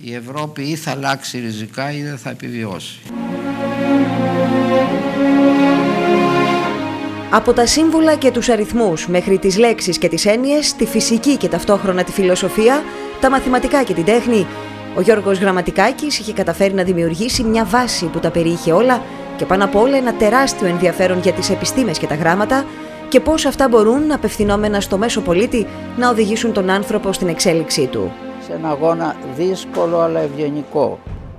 Η Ευρώπη ή θα αλλάξει ριζικά ή δεν θα επιβιώσει. Από τα σύμβολα και τους αριθμούς μέχρι τις λέξεις και τις έννοιες, τη φυσική και ταυτόχρονα τη φιλοσοφία, τα μαθηματικά και την τέχνη, ο Γιώργος Γραμματικάκης είχε καταφέρει να δημιουργήσει μια βάση που τα περιείχε όλα και πάνω απ' όλα ένα τεράστιο ενδιαφέρον για τις επιστήμες και τα γράμματα και πώς αυτά μπορούν, απευθυνόμενα στο μέσο πολίτη, να οδηγήσουν τον άνθρωπο στην εξέλιξή του. Σε ένα αγώνα δύσκολο αλλά ευγενικό.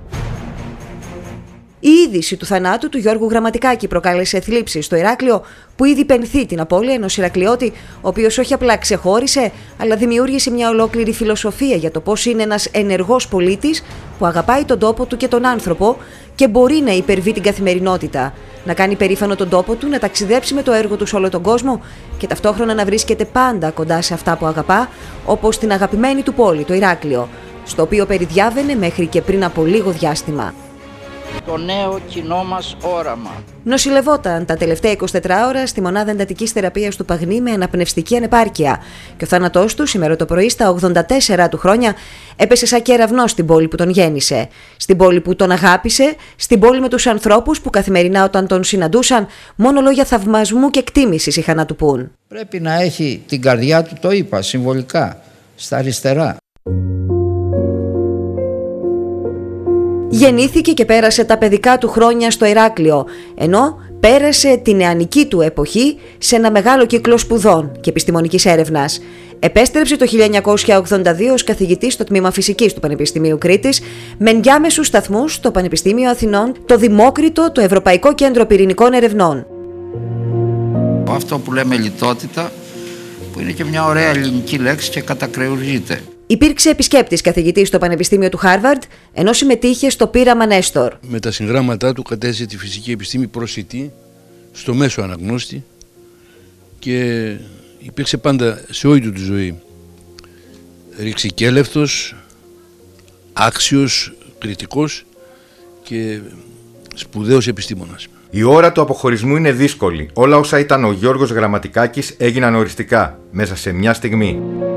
Η είδηση του θανάτου του Γιώργου Γραμματικάκη προκάλεσε θλίψεις στο Ηράκλειο, που ήδη πενθεί την απώλεια ενός Ηρακλειώτη, ο οποίος όχι απλά ξεχώρισε, αλλά δημιούργησε μια ολόκληρη φιλοσοφία για το πώς είναι ένας ενεργός πολίτης που αγαπάει τον τόπο του και τον άνθρωπο και μπορεί να υπερβεί την καθημερινότητα, να κάνει περήφανο τον τόπο του, να ταξιδέψει με το έργο του σε όλο τον κόσμο και ταυτόχρονα να βρίσκεται πάντα κοντά σε αυτά που αγαπά, όπως την αγαπημένη του πόλη, το Ηράκλειο, στο οποίο περιδιάβαινε μέχρι και πριν από λίγο διάστημα. Το νέο κοινό μας όραμα. Νοσηλευόταν τα τελευταία 24 ώρα στη μονάδα εντατικής θεραπείας του Παγνή με αναπνευστική ανεπάρκεια και ο θάνατός του σήμερα το πρωί στα 84 του χρόνια έπεσε σαν κεραυνός στην πόλη που τον γέννησε, στην πόλη που τον αγάπησε, στην πόλη με τους ανθρώπους που καθημερινά όταν τον συναντούσαν μόνο λόγια θαυμασμού και εκτίμησης είχαν να του πούν. Πρέπει να έχει την καρδιά του, το είπα συμβολικά, στα αριστερά. Γεννήθηκε και πέρασε τα παιδικά του χρόνια στο Ηράκλειο, ενώ πέρασε τη νεανική του εποχή σε ένα μεγάλο κύκλο σπουδών και επιστημονικής έρευνας. Επέστρεψε το 1982 ως καθηγητής στο Τμήμα Φυσικής του Πανεπιστημίου Κρήτης, με ενδιάμεσους σταθμούς στο Πανεπιστήμιο Αθηνών, το Δημόκριτο, το Ευρωπαϊκό Κέντρο Πυρηνικών Ερευνών. Αυτό που λέμε λιτότητα, που είναι και μια ωραία ελληνική λέξη και κατακρεουργείται. Υπήρξε επισκέπτης καθηγητής στο Πανεπιστήμιο του Χάρβαρντ, ενώ συμμετείχε στο πείραμα Νέστορ. Με τα συγγράμματά του κατέστησε τη φυσική επιστήμη προσιτή στο μέσο αναγνώστη και υπήρξε πάντα σε όλη του τη ζωή ρηξικέλευτος, άξιος, κριτικός και σπουδαίος επιστήμονας. Η ώρα του αποχωρισμού είναι δύσκολη. Όλα όσα ήταν ο Γιώργος Γραμματικάκης έγιναν οριστικά μέσα σε μια στιγμή.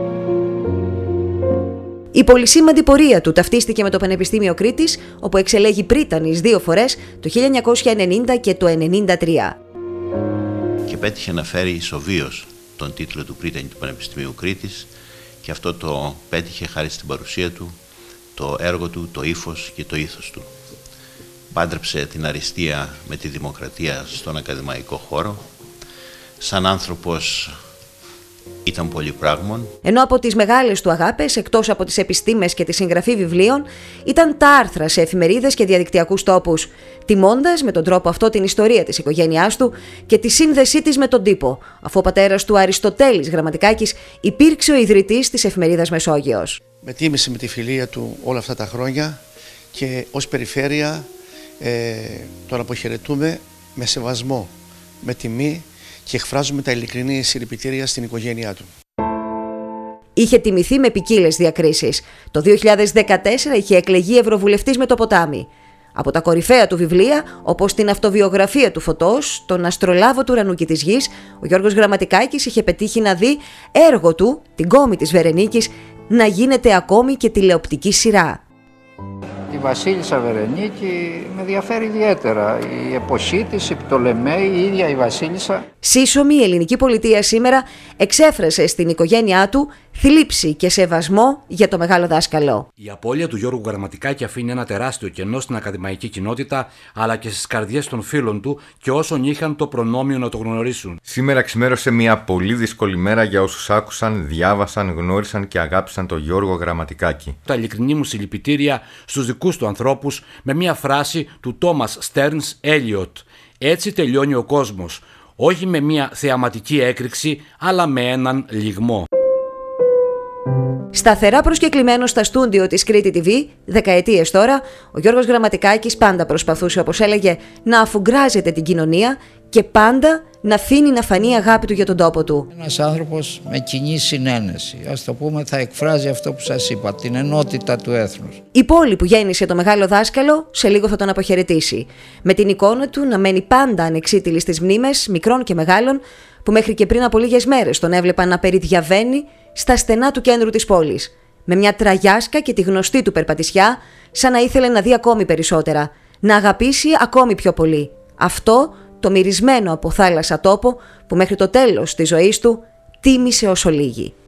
Η πολυσήμαντη πορεία του ταυτίστηκε με το Πανεπιστήμιο Κρήτης, όπου εξελέγει πρίτανης 2 φορές, το 1990 και το 1993. Και πέτυχε να φέρει ισοβίως τον τίτλο του πρίτανη του Πανεπιστημίου Κρήτης και αυτό το πέτυχε χάρη στην παρουσία του, το έργο του, το ύφος και το ήθος του. Πάντρεψε την αριστεία με τη δημοκρατία στον ακαδημαϊκό χώρο. Σαν άνθρωπος ήταν πολυπράγμων. Ενώ από τις μεγάλες του αγάπες, εκτός από τις επιστήμες και τη συγγραφή βιβλίων, ήταν τα άρθρα σε εφημερίδες και διαδικτυακούς τόπους, τιμώντας με τον τρόπο αυτό την ιστορία της οικογένειάς του και τη σύνδεσή της με τον τύπο, αφού ο πατέρας του Αριστοτέλης Γραμματικάκης υπήρξε ο ιδρυτής της εφημερίδας Μεσόγειος. Με τίμησε με τη φιλία του όλα αυτά τα χρόνια και ως περιφέρεια τον αποχαιρετούμε με σεβασμό, με τιμή και εκφράζουμε τα ειλικρινή συλληπιτήρια στην οικογένειά του. Είχε τιμηθεί με ποικίλες διακρίσεις. Το 2014 είχε εκλεγεί ευρωβουλευτής με το ποτάμι. Από τα κορυφαία του βιβλία, όπως την αυτοβιογραφία του Φωτός, τον αστρολάβο του ουρανού και της γης, ο Γιώργος Γραμματικάκης είχε πετύχει να δει έργο του, την κόμη της Βερενίκης, να γίνεται ακόμη και τηλεοπτική σειρά. Τη Βασίλισσα Βερενίκη με ενδιαφέρει ιδιαίτερα. Η εποχή της, η Πτολεμαίη, η ίδια η Βασίλισσα. Σύσσωμη η ελληνική πολιτεία σήμερα εξέφρασε στην οικογένειά του θλίψη και σεβασμό για το μεγάλο δάσκαλο. Η απώλεια του Γιώργου Γραμματικάκη αφήνει ένα τεράστιο κενό στην ακαδημαϊκή κοινότητα, αλλά και στις καρδιές των φίλων του και όσων είχαν το προνόμιο να το γνωρίσουν. Σήμερα ξημέρωσε μια πολύ δύσκολη μέρα για όσους άκουσαν, διάβασαν, γνώρισαν και αγάπησαν τον Γιώργο Γραμματικάκη. Τα ειλικρινή μου συλληπιτήρια στους δικούς του ανθρώπους με μια φράση του Τόμας Στέρνς Έλιοτ. Έτσι τελειώνει ο κόσμος, όχι με μια θεαματική έκρηξη, αλλά με έναν λυγμό. Σταθερά προσκεκλημένος στα στούντιο της Κρήτη TV, δεκαετίες τώρα, ο Γιώργος Γραμματικάκης πάντα προσπαθούσε, όπως έλεγε, να αφουγκράζεται την κοινωνία και πάντα να αφήνει να φανεί η αγάπη του για τον τόπο του. Ένας άνθρωπος με κοινή συνένεση, ας το πούμε, θα εκφράζει αυτό που σας είπα, την ενότητα του έθνους. Η πόλη που γέννησε το μεγάλο δάσκαλο σε λίγο θα τον αποχαιρετήσει, με την εικόνα του να μένει πάντα ανεξίτηλη στις μνήμες μικρών και μεγάλων που μέχρι και πριν από λίγες μέρες τον έβλεπαν να περιδιαβαίνει στα στενά του κέντρου της πόλης, με μια τραγιάσκα και τη γνωστή του περπατησιά, σαν να ήθελε να δει ακόμη περισσότερα, να αγαπήσει ακόμη πιο πολύ. Αυτό το μυρισμένο από θάλασσα τόπο που μέχρι το τέλος της ζωής του τίμησε όσο λίγοι.